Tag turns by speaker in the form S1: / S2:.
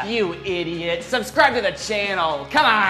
S1: You idiot. Subscribe to the channel. Come on.